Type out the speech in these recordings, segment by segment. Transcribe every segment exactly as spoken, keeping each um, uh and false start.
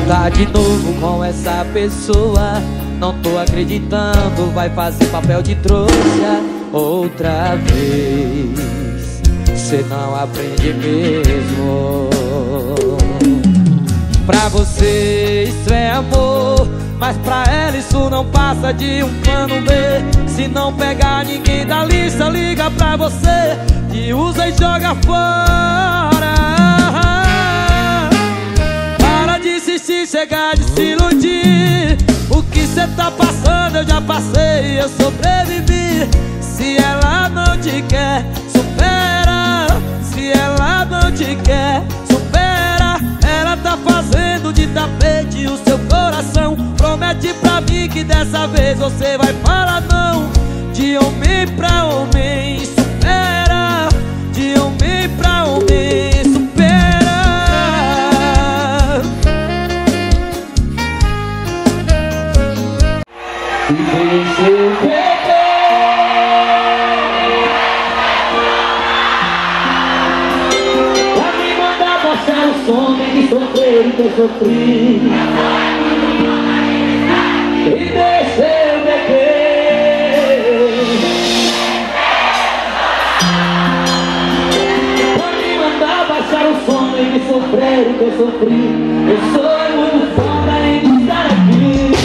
Tá de novo com essa pessoa, não tô acreditando, vai fazer papel de trouxa outra vez. Cê não aprende mesmo. Pra você isso é amor, mas pra ela isso não passa de um plano B. Se não pegar ninguém da lista, liga pra você e usa e joga fora. Para de insistir, chegar de se iludir. O que cê tá passando eu já passei, eu sobrevivi. Se ela não te quer, supera. Se ela não te quer, supera. Ela tá fazendo de tapete o seu coração. Promete pra mim que dessa vez você vai falar não. De homem pra homem, supera. De homem pra homem, supera. E você o som que sofrer que eu sofri e deixa eu beber. Pode me mandar baixar o som que sofrer que eu sofri. Eu sou muito foda em estar aqui.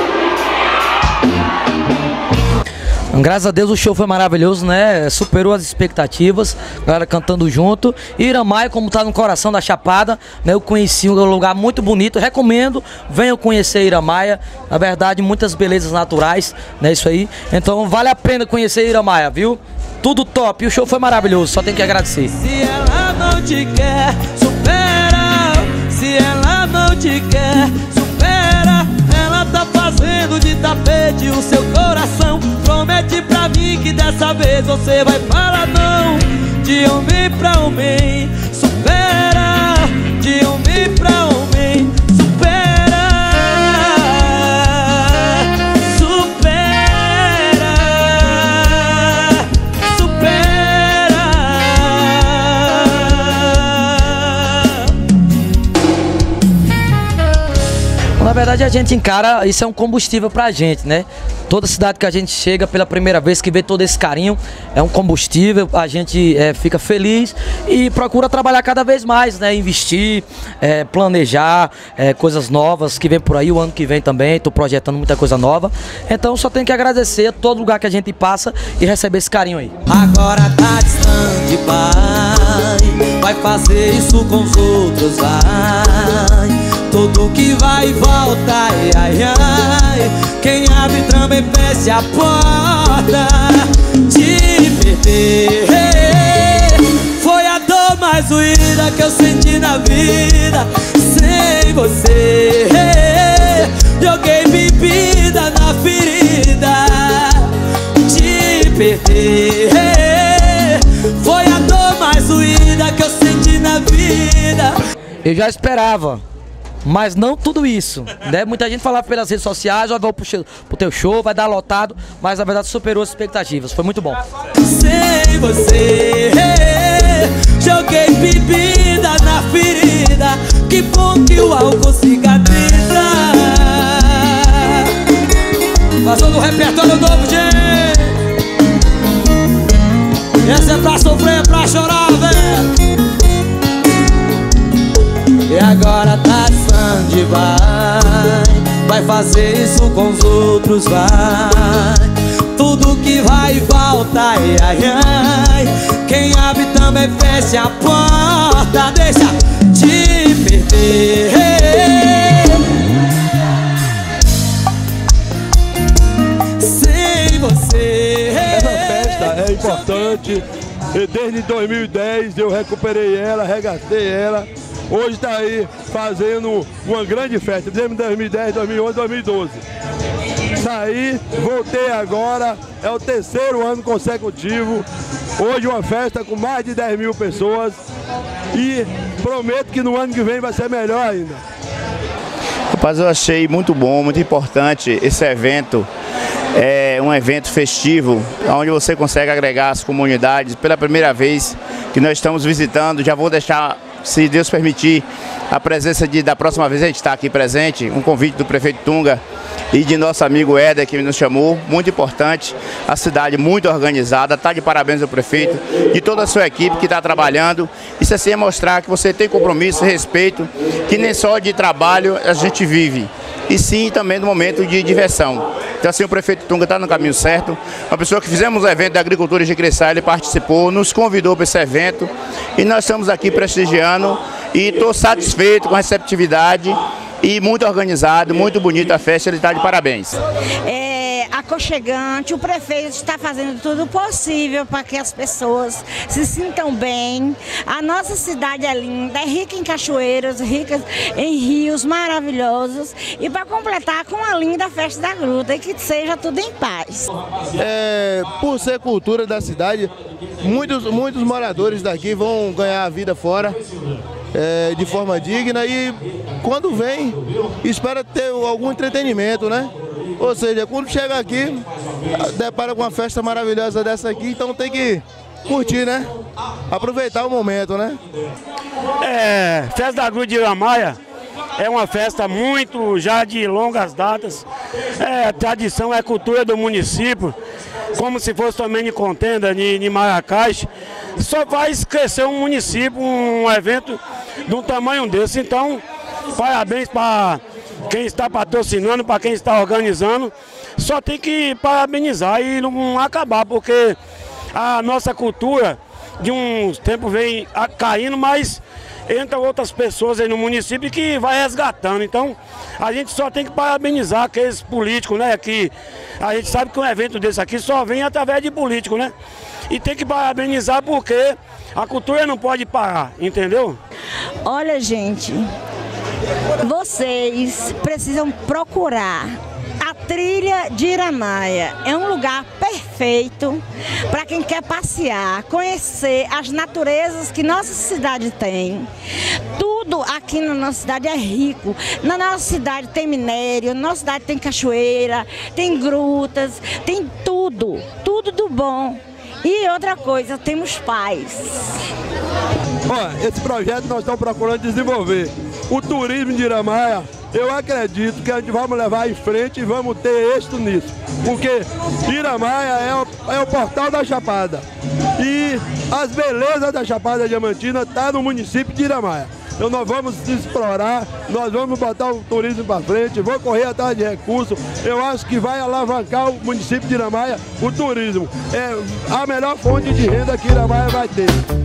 Graças a Deus o show foi maravilhoso, né? Superou as expectativas, galera cantando junto. E Iramaia, como tá no coração da Chapada, né? Eu conheci um lugar muito bonito, recomendo, venham conhecer Iramaia. Na verdade, muitas belezas naturais, né? Isso aí. Então vale a pena conhecer Iramaia, viu? Tudo top, e o show foi maravilhoso, só tem que agradecer. Se ela não te quer, supera. Se ela não te quer, supera. Ela tá fazendo de tapete o seu coração. Promete pra mim que dessa vez você vai falar não. De homem pra homem, supera. De homem pra homem, supera. Supera. Supera. Na verdade a gente encara, isso é um combustível pra gente, né? Toda cidade que a gente chega pela primeira vez, que vê todo esse carinho, é um combustível, a gente é, fica feliz e procura trabalhar cada vez mais, né? Investir, é, planejar é, coisas novas que vem por aí, o ano que vem também, tô projetando muita coisa nova. Então só tenho que agradecer a todo lugar que a gente passa e receber esse carinho aí. Agora tá distante, pai, vai fazer isso com os outros, vai. Tudo que vai e volta, ai, ai, ai. Quem abre também fecha a porta. Te perder foi a dor mais doída que eu senti na vida. Sem você joguei bebida na ferida. Te perder foi a dor mais doída que eu senti na vida. Eu já esperava, mas não tudo isso, né? Muita gente falava pelas redes sociais, ó, vou pro, show, pro teu show, vai dar lotado, mas na verdade superou as expectativas, foi muito bom. Sem você joguei bebida na ferida. Que bom que o álcool cicatriza. Passou do repertório novo, gente. Essa é pra sofrer, é pra chorar, velho. E agora tá Sandy, vai, vai fazer isso com os outros, vai. Tudo que vai e volta, ai, ai, ai. Quem abre também fecha a porta. Deixa te perder. Sem você. Essa festa é importante. E desde dois mil e dez eu recuperei ela, resgatei ela. Hoje está aí fazendo uma grande festa, desde dois mil e dez, dois mil e onze, dois mil e doze. Saí, voltei agora, é o terceiro ano consecutivo. Hoje uma festa com mais de dez mil pessoas e prometo que no ano que vem vai ser melhor ainda. Rapaz, eu achei muito bom, muito importante esse evento. É um evento festivo, onde você consegue agregar as comunidades. Pela primeira vez que nós estamos visitando, já vou deixar, se Deus permitir, a presença de, da próxima vez a gente está aqui presente, um convite do prefeito Tunga e de nosso amigo Éder, que nos chamou, muito importante, a cidade muito organizada, está de parabéns ao prefeito e toda a sua equipe que está trabalhando. Isso assim é mostrar que você tem compromisso e respeito, que nem só de trabalho a gente vive, e sim também no momento de diversão. Então assim, o prefeito Tunga está no caminho certo, uma pessoa que fizemos o evento da agricultura de Crissá, ele participou, nos convidou para esse evento e nós estamos aqui prestigiando e estou satisfeito com a receptividade e muito organizado, muito bonita a festa, ele está de parabéns. É aconchegante, o prefeito está fazendo tudo possível para que as pessoas se sintam bem. A nossa cidade é linda, é rica em cachoeiras, rica em rios maravilhosos e para completar com a linda festa da gruta e que seja tudo em paz. É, por ser cultura da cidade, muitos, muitos moradores daqui vão ganhar a vida fora. É, de forma digna e quando vem, espera ter algum entretenimento, né? Ou seja, quando chega aqui, depara com uma festa maravilhosa dessa aqui, então tem que curtir, né? Aproveitar o momento, né? É, Festa da Gruta de Iramaia é uma festa muito já de longas datas, é tradição, é cultura do município, como se fosse também de Contenda, de, de Maracás. Só faz crescer um município, um evento de um tamanho desse. Então, parabéns para quem está patrocinando, para quem está organizando. Só tem que parabenizar e não acabar, porque a nossa cultura de uns tempos vem caindo, mas entra outras pessoas aí no município que vai resgatando. Então, a gente só tem que parabenizar aqueles políticos, né? Que a gente sabe que um evento desse aqui só vem através de político, né? E tem que parabenizar porque a cultura não pode parar, entendeu? Olha, gente, vocês precisam procurar a trilha de Iramaia. É um lugar perfeito para quem quer passear, conhecer as naturezas que nossa cidade tem. Tudo aqui na nossa cidade é rico. Na nossa cidade tem minério, na nossa cidade tem cachoeira, tem grutas, tem tudo, tudo do bom. E outra coisa, temos paz. Olha, esse projeto nós estamos procurando desenvolver. O turismo de Iramaia, eu acredito que a gente vamos levar em frente e vamos ter êxito nisso. Porque Iramaia é o, é o portal da Chapada. E as belezas da Chapada Diamantina estão no município de Iramaia. Então nós vamos explorar, nós vamos botar o turismo para frente, vou correr atrás de recursos. Eu acho que vai alavancar o município de Iramaia, o turismo. É a melhor fonte de renda que Iramaia vai ter.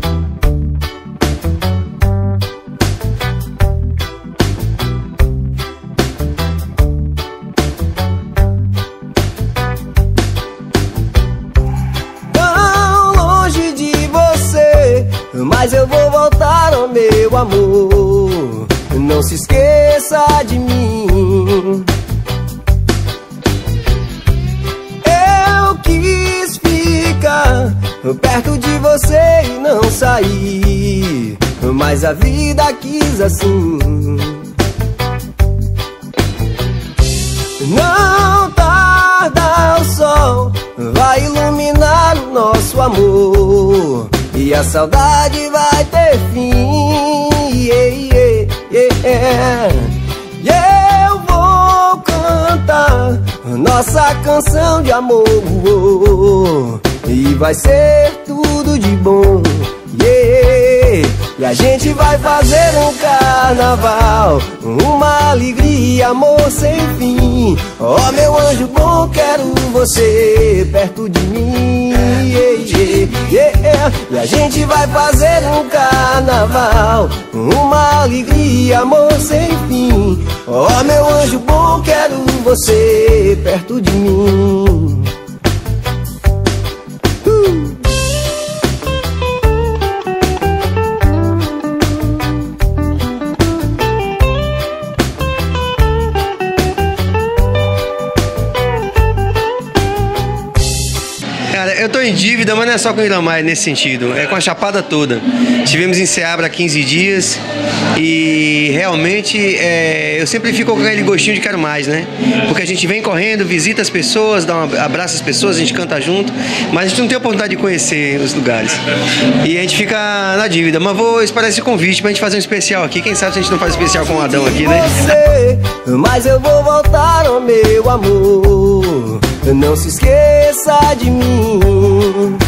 Tão longe de você, mas eu vou voltar, oh meu amor. Não se esqueça de mim. Eu quis ficar perto de você e não sair, mas a vida quis assim. Não tarda, o sol vai iluminar o nosso amor e a saudade vai ter fim. Yeah, yeah, yeah. E eu vou cantar nossa canção de amor, e vai ser tudo de bom. Yeah. E a gente vai fazer um carnaval, uma alegria, amor sem fim. Oh meu anjo bom, quero você perto de mim. Yeah, yeah, yeah. E a gente vai fazer um carnaval, uma alegria, amor sem fim. Oh meu anjo bom, quero você perto de mim. uh. Eu tô em dívida, mas não é só com Ilha Maia nesse sentido, é com a Chapada toda. Estivemos em Ceabra há quinze dias e realmente é, eu sempre fico com aquele gostinho de quero mais, né? Porque a gente vem correndo, visita as pessoas, dá um abraço às pessoas, a gente canta junto, mas a gente não tem a oportunidade de conhecer os lugares. E a gente fica na dívida, mas vou esperar esse convite pra gente fazer um especial aqui. Quem sabe se a gente não faz um especial com o Adão aqui, né? Você, mas eu vou voltar, oh meu amor. Não se esqueça de mim.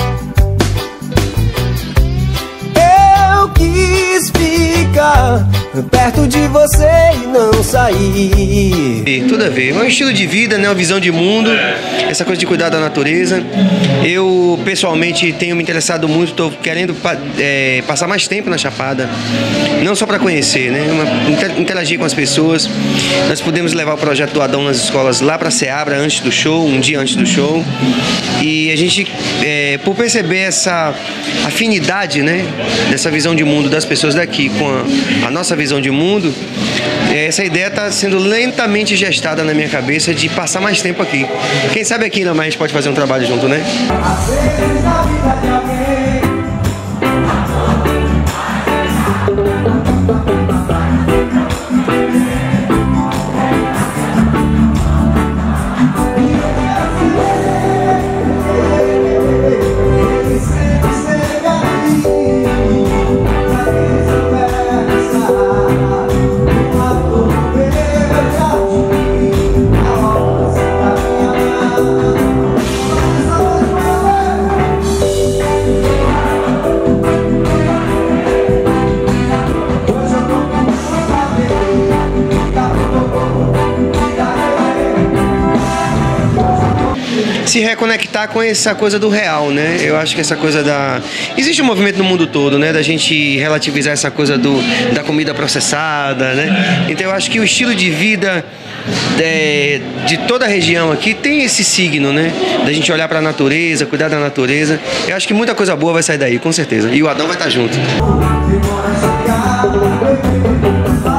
Eu quis ficar perto de você e não sair. Tudo a ver, é um estilo de vida, né? Uma visão de mundo, essa coisa de cuidar da natureza. Eu pessoalmente tenho me interessado muito, estou querendo é, passar mais tempo na Chapada, não só para conhecer, né? Uma, interagir com as pessoas. Nós podemos levar o projeto do Adão nas escolas lá para Ceabra antes do show, um dia antes do show. E a gente, é, por perceber essa afinidade, né, dessa visão de mundo das pessoas daqui com a, a nossa visão de mundo, essa ideia está sendo lentamente gestada na minha cabeça de passar mais tempo aqui. Quem sabe aqui ainda mais a gente pode fazer um trabalho junto, né? Se reconectar com essa coisa do real, né? Eu acho que essa coisa da... Existe um movimento no mundo todo, né? Da gente relativizar essa coisa do, da comida processada, né? Então eu acho que o estilo de vida de, de toda a região aqui tem esse signo, né? Da gente olhar para a natureza, cuidar da natureza. Eu acho que muita coisa boa vai sair daí, com certeza. E o Adão vai estar junto.